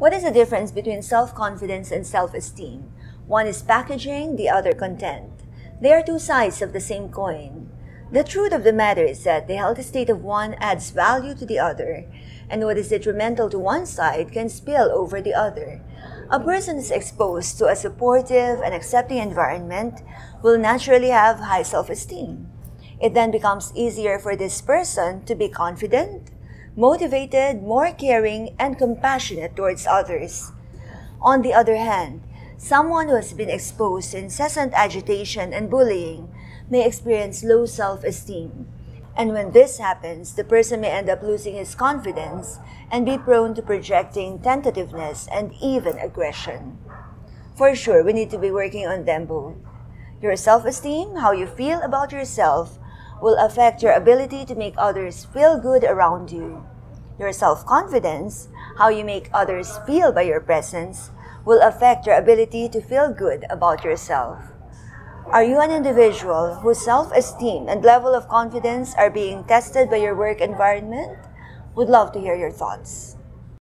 What is the difference between self-confidence and self-esteem? One is packaging, the other content. They are two sides of the same coin. The truth of the matter is that the healthy state of one adds value to the other, and what is detrimental to one side can spill over the other. A person is exposed to a supportive and accepting environment will naturally have high self-esteem. It then becomes easier for this person to be confident, motivated, more caring, and compassionate towards others. On the other hand, someone who has been exposed to incessant agitation and bullying may experience low self-esteem. And when this happens, the person may end up losing his confidence and be prone to projecting tentativeness and even aggression. For sure, we need to be working on them both. Your self-esteem, how you feel about yourself, will affect your ability to make others feel good around you. Your self-confidence, how you make others feel by your presence, will affect your ability to feel good about yourself. Are you an individual whose self-esteem and level of confidence are being tested by your work environment? Would love to hear your thoughts.